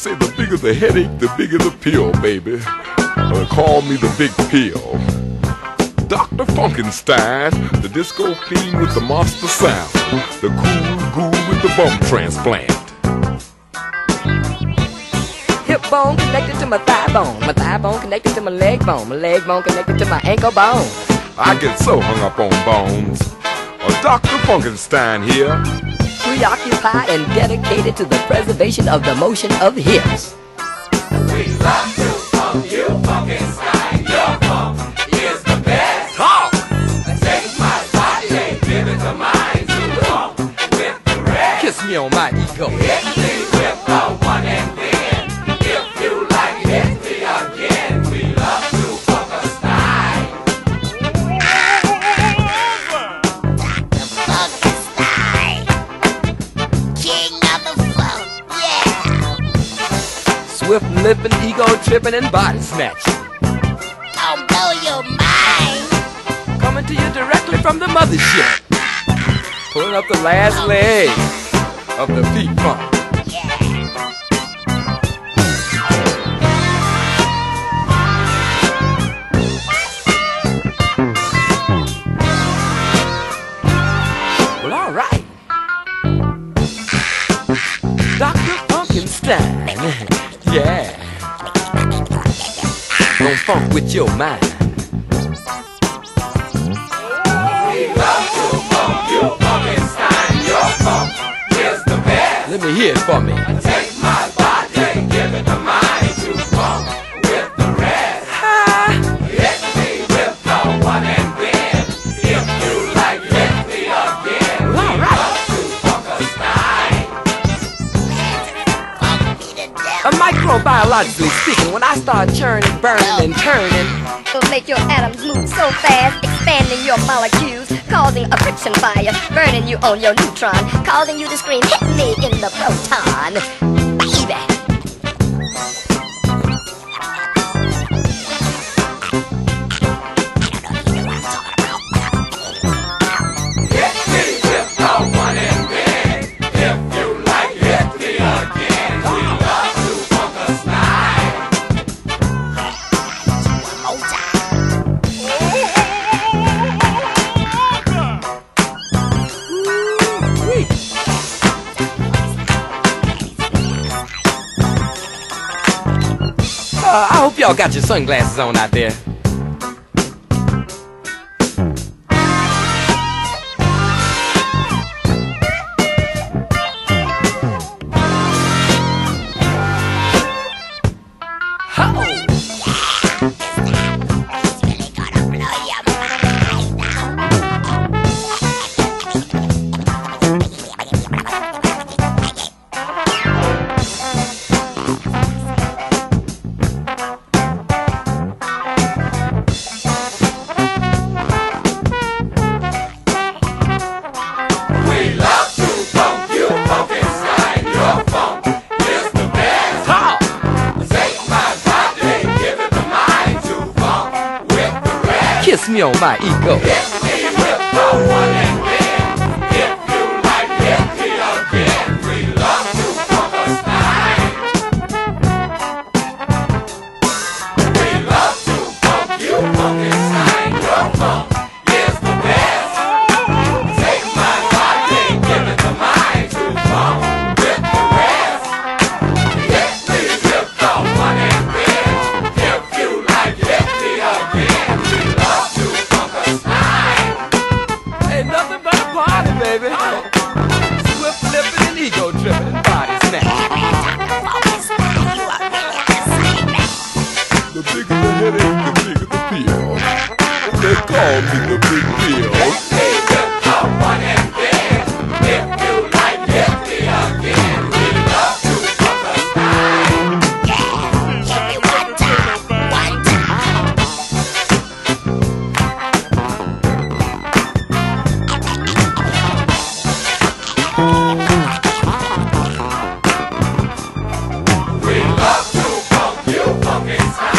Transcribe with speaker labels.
Speaker 1: say the bigger the headache, the bigger the pill, baby. Call me the big pill. Dr. Funkenstein, the disco fiend with the monster sound, the cool ghoul with the bum transplant.
Speaker 2: Hip bone connected to my thigh bone connected to my leg bone connected to my ankle bone.
Speaker 1: I get so hung up on bones. Dr. Funkenstein here,
Speaker 2: preoccupied and dedicated to the preservation of the motion of hips.
Speaker 3: We love to funk you, Funkenstein. Your funk is the best.
Speaker 1: talk!
Speaker 3: Take my body and give it to mine to funk with the rest.
Speaker 2: Kiss me on my ego.
Speaker 3: Hit me with the one and then. If you like, hit me again. We love to Funkenstein.
Speaker 4: Funkenstein, king of the funk, yeah.
Speaker 2: Swift lipping, ego tripping, and body snatch.
Speaker 4: I'll blow your mind.
Speaker 2: Coming to you directly from the mothership. Pulling up the last leg of the feet funk. Well, all right. Dr. Funkenstein. Yeah. Don't funk with your mind.
Speaker 3: We love to funk you, Funkenstein. Your funk is the best.
Speaker 2: Let me hear it for me.
Speaker 3: Take my body and give it to mine to funk with the rest. Hit me with the one and then. If you like, hit me again. We love to Funkenstein.
Speaker 2: Microbiologically speaking, when I start churning, burning, and turning,
Speaker 5: Will make your atoms move so fast, expanding your molecules, causing a friction fire, burning you on your neutron, causing you to scream, hit me in the proton, baby.
Speaker 3: Hit me with the one and then. If you like, hit me again. We love to Funkenstein.
Speaker 2: I hope y'all got your sunglasses on out there.
Speaker 3: We love to funk you, Funkenstein. Your funk is the best. Take my body and give it to mine to funk with the rest.
Speaker 2: Kiss me on my ego.
Speaker 3: Hit me with the one and then. If you like, hit me again. We love to Funkenstein. We love to funk you, Funkenstein. Your funk is the best. Take my body and give it to mine to funk with the rest. Hit me with the one and then. If you like, hit me again. We love to Funkenstein.
Speaker 2: Ain't nothing but a party, baby. Swift lipping and ego tripping and body snatch.
Speaker 1: The bigger the headache, the bigger the pill. They call me the big pill.
Speaker 3: Hit me with the one and then. If you like, hit me again. We love to Funkenstein. We love to funk you, Funkenstein.